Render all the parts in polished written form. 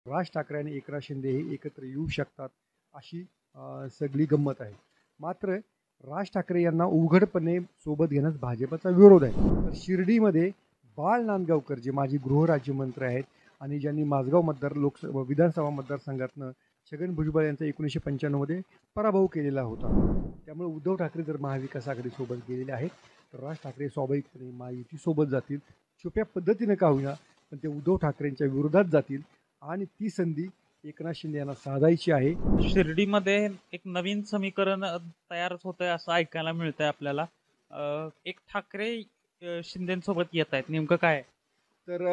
राज ठाकरे आणि एकनाथ शिंदे हे एकत्र येऊ शकतात अशी सगळी गंमत आहे. मात्र राज ठाकरे यांना उघडपणे सोबत घेण्यास भाजपचा विरोध आहे. तर शिर्डीमध्ये बाळ नांदगावकर जे माजी गृहराज्यमंत्री आहेत आणि ज्यांनी माझगाव विधानसभा मतदारसंघातनं छगन भुजबळ यांचा 1995 मध्ये पराभव केलेला होता. त्यामुळे उद्धव ठाकरे जर महाविकास आघाडीसोबत गेलेले आहेत तर राज ठाकरे स्वाभाविकपणे महायुतीसोबत जातील. छुप्या पद्धतीनं का होईना पण ते उद्धव ठाकरेंच्या विरोधात जातील आणि ती संधी एकनाथ शिंदे यांना साधायची आहे. शिर्डीमध्ये एक नवीन समीकरण तयार होत आहे असं ऐकायला मिळतंय आपल्याला. एक ठाकरे शिंदेसोबत येत आहेत, नेमकं काय? तर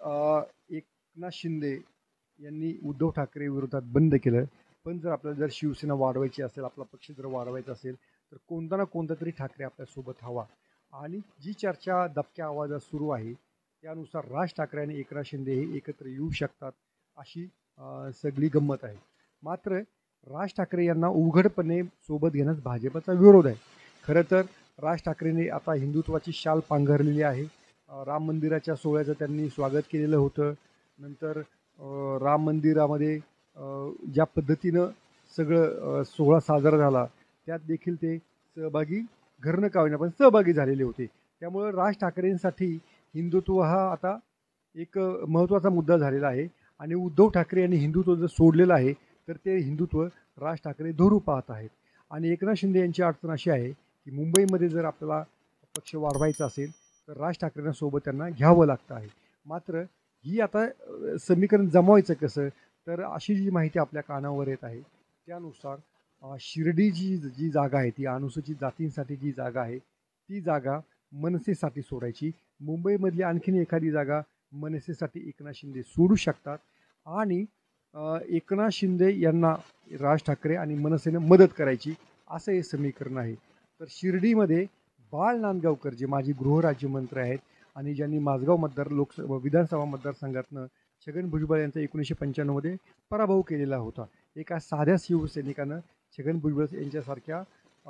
एकनाथ शिंदे यांनी उद्धव ठाकरे विरोधात बंद केलं. पण जर आपल्याला शिवसेना वाढवायची असेल, आपला पक्ष जर वाढवायचा असेल तर कोणता ना कोणता तरी ठाकरे आपल्यासोबत हवा. आणि जी चर्चा दबक्या आवाजात सुरू आहे त्यानुसार राज ठाकरे आणि एकनाथ शिंदे हे एकत्र येऊ शकतात अशी सगळी गंमत आहे. मात्र राज ठाकरे यांना उघडपणे सोबत घेण्यास भाजपचा विरोध आहे. खरं तर राज ठाकरेंनी आता हिंदुत्वाची शाल पांघरलेली आहे. राम मंदिराच्या सोहळ्याचं त्यांनी स्वागत केलेलं होतं. नंतर राम मंदिरामध्ये ज्या पद्धतीनं सगळं सोहळा साजरा झाला त्यात देखील ते सहभागी घरनं का होईना पण सहभागी झालेले होते. त्यामुळं राज ठाकरेंसाठी हिंदुत्व हा आता एक महत्त्वाचा मुद्दा झालेला आहे. आणि उद्धव ठाकरे यांनी हिंदुत्व जर सोडलेलं आहे तर ते हिंदुत्व राज ठाकरे धरू पाहत आहेत. आणि एकनाथ शिंदे यांची अडचण अशी आहे की मुंबईमध्ये जर आपल्याला पक्ष वाढवायचा असेल तर राज ठाकरेंना सोबत त्यांना घ्यावं लागतं आहे. मात्र ही आता समीकरण जमवायचं कसं, तर अशी जी माहिती आपल्या कानावर येत आहे त्यानुसार शिर्डी जी जागा आहे ती अनुसूचित जातींसाठी जी जागा आहे ती जागा मनसेसाठी सोडायची. मुंबईमधली आणखीन एखादी जागा मनसेसाठी एकनाथ शिंदे सोडू शकतात आणि एकनाथ शिंदे यांना राज ठाकरे आणि मनसेनं मदत करायची असं हे समीकरण आहे. तर शिर्डीमध्ये बाळ नांदगावकर जे माजी गृहराज्यमंत्री आहेत आणि ज्यांनी माझगाव विधानसभा मतदारसंघातनं छगन भुजबळ यांचा 1995 मध्ये पराभव केलेला होता. एका साध्या शिवसैनिकानं छगन भुजबळ यांच्यासारख्या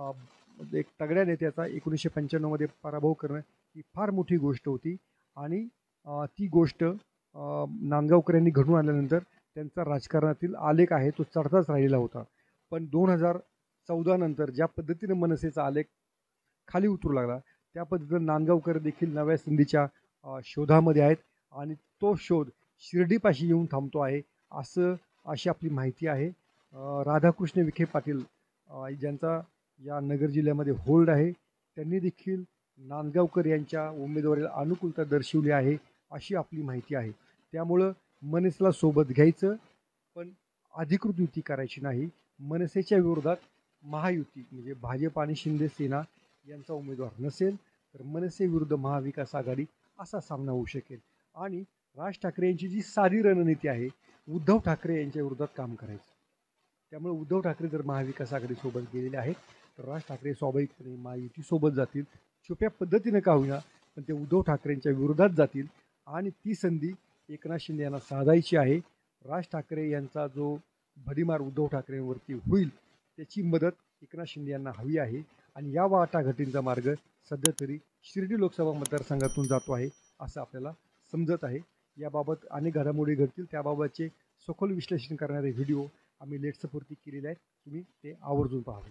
एक तगड्या नेत्याचा 1995 मध्ये पराभव करणं ही फार मोठी गोष्ट होती. आणि ती गोष्ट नांदगावकर यांनी घडून आणल्यानंतर त्यांचा राजकारणातील आलेख आहे तो चढताच राहिलेला होता. पण 2014 नंतर ज्या पद्धतीनं मनसेचा आलेख खाली उतरू लागला त्या पद्धतीनं नांदगावकर देखील नव्या संधीच्या शोधामध्ये आहेत आणि तो शोध शिर्डीपाशी येऊन थांबतो आहे अशी आपली माहिती आहे. राधाकृष्ण विखे पाटील ज्यांचा या नगर जिल्ह्यामध्ये होल्ड आहे त्यांनी देखील नांदगावकर यांच्या उमेदवारीला अनुकूलता दर्शवली आहे अशी आपली माहिती आहे. त्यामुळं मनसेला सोबत घ्यायचं पण अधिकृत युती करायची नाही. मनसेच्या विरोधात महायुती म्हणजे भाजप आणि शिंदे सेना यांचा उमेदवार नसेल तर मनसे विरुद्ध महाविकास आघाडी असा सामना होऊ शकेल. आणि राज ठाकरे यांची जी साधी रणनीती आहे उद्धव ठाकरे यांच्या विरोधात काम करायचं. त्यामुळे उद्धव ठाकरे जर महाविकास आघाडीसोबत गेलेले आहेत तर राज ठाकरे स्वाभाविकपणे महायुतीसोबत जातील. छुप्या पद्धतीनं का होईना पण ते उद्धव ठाकरेंच्या विरोधात जातील आणि ती संधी एकनाथ शिंदे यांना साधायची आहे. राज ठाकरे यांचा जो भडीमार उद्धव ठाकरेंवरती होईल त्याची मदत एकनाथ शिंदे यांना हवी आहे. आणि या वाटाघाटींचा मार्ग सध्या तरी शिर्डी लोकसभा मतदारसंघातून जातो आहे असं आपल्याला समजत आहे. याबाबत अनेक घडामोडी घडतील त्याबाबतचे सखोल विश्लेषण करणारे व्हिडिओ आम्ही लेट्सपूर्ती केलेले आहेत. तुम्ही ते आवर्जून पाहावे.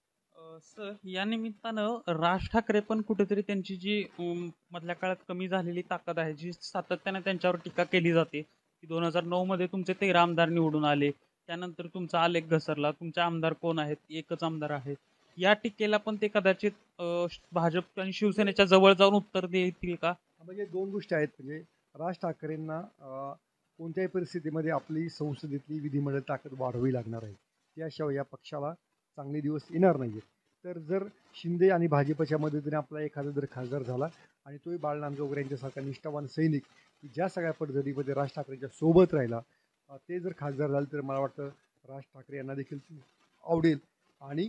सर, या निमित्तानं राज ठाकरे पण कुठेतरी त्यांची जी मधल्या काळात कमी झालेली ताकद आहे जी सातत्याने त्यांच्यावर टीका केली जाते की 2009 मध्ये तुमचे 13 आमदार निवडून आले, त्यानंतर तुमचा आलेख घसरला, तुमचे आमदार कोण आहेत, एकच आमदार आहे. या टीकेला पण ते कदाचित भाजप आणि शिवसेनेच्या जवळ जाऊन उत्तर देतील का? म्हणजे दोन गोष्टी आहेत. म्हणजे राज ठाकरेंना कोणत्याही परिस्थितीमध्ये आपली संसदेतली विधिमंडळ ताकद वाढवावी लागणार आहे. त्याशिवाय या पक्षाला चांगले दिवस येणार नाही आहेत. तर जर शिंदे आणि भाजपच्या मदतीने आपला एखादा जर खासदार झाला आणि तोही बाळ नांदगावकर यांच्यासारखा निष्ठावान सैनिक की ज्या सगळ्या पद्धतीमध्ये राज ठाकरेंच्या सोबत राहिला ते जर खासदार झाले तर मला वाटतं राज ठाकरे यांना देखील आवडेल आणि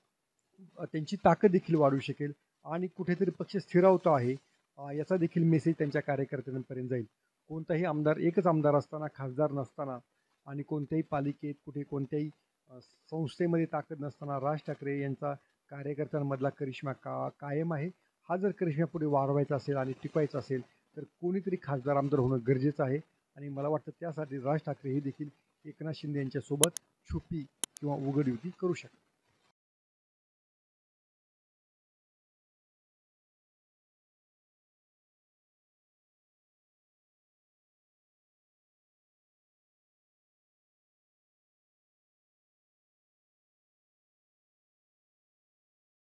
त्यांची ताकद देखील वाढू शकेल आणि कुठेतरी पक्ष स्थिरावतो आहे याचा देखील मेसेज त्यांच्या कार्यकर्त्यांपर्यंत जाईल. कोणताही आमदार एकच आमदार असताना खासदार नसताना आणि कोणत्याही पालिकेत कोणत्याही संस्थेमध्ये ताकद नसताना राज ठाकरे यांचा कार्यकर्त्यांमधला करिश्मा कायम आहे. हा जर करिश्मा पुढे वाढवायचा असेल आणि टिकवायचा असेल तर कोणीतरी खासदार आमदार होणं गरजेचं आहे. आणि मला वाटतं त्यासाठी राज ठाकरे हे देखील एकनाथ शिंदे यांच्यासोबत छुपी किंवा उघड युती करू शकतात.